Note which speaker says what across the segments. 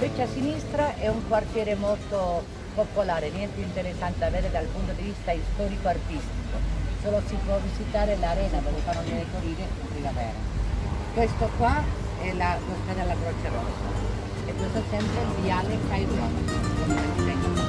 Speaker 1: Invece a sinistra è un quartiere molto popolare, niente interessante da vedere dal punto di vista storico-artistico. Solo si può visitare l'arena dove fanno le corride in primavera. Questo qua è l'ospedale della Croce Rossa e questo è sempre il viale Cairoli.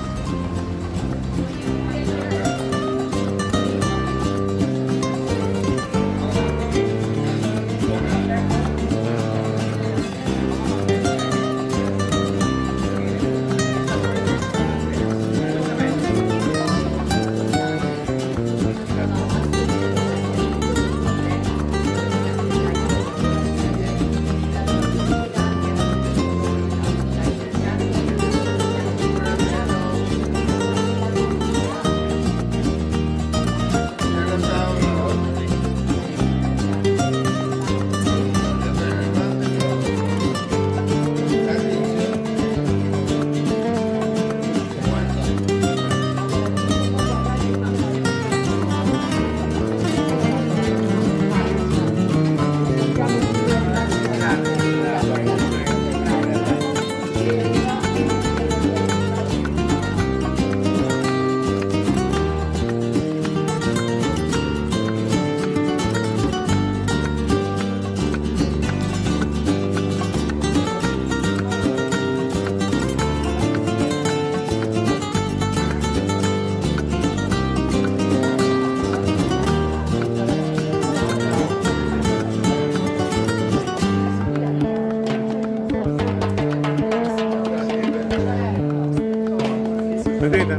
Speaker 2: Vedete?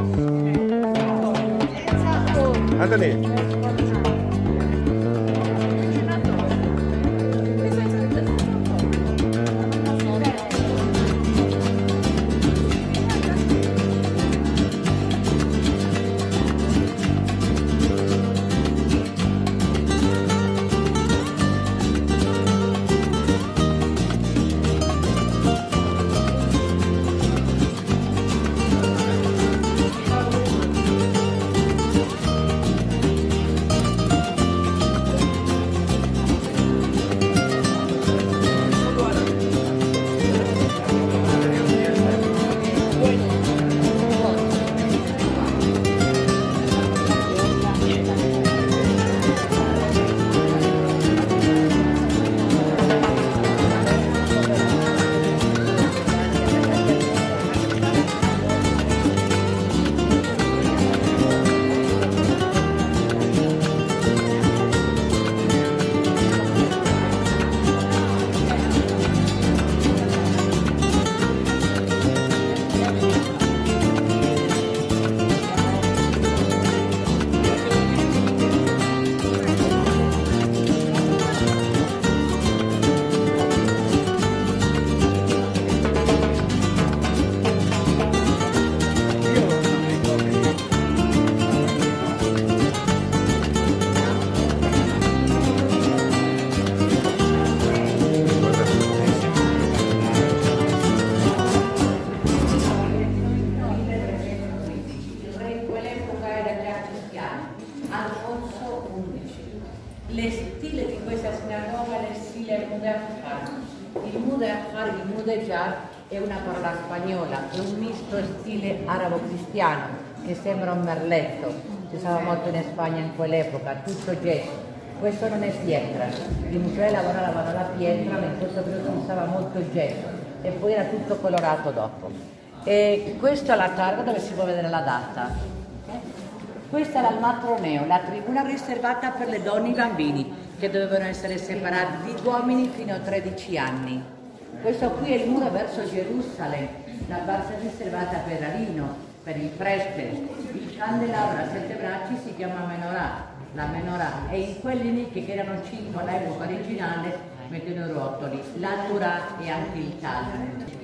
Speaker 2: Andate.
Speaker 1: Alfonso XI. Le stile di questa sinagoga è il stile mudéjar. Il mudéjar è una parola spagnola, è un misto stile arabo-cristiano che sembra un merletto. Si usava molto in Spagna in quell'epoca, tutto gesso. Questo non è pietra. I musei lavoravano la pietra, ma in questo periodo si usava molto gesso e poi era tutto colorato dopo. E questa è la targa dove si può vedere la data. Questa era il matroneo, la tribuna riservata per le donne e i bambini che dovevano essere separati dagli uomini fino a 13 anni. Questo qui è il muro verso Gerusalemme, la parte riservata per Arino, per il presbite. Il candelabro a 7 bracci si chiama menorah, la menorah, e in quelli lì che erano 5 all'epoca originale mettono i rotoli, la Torah e anche il Talmud.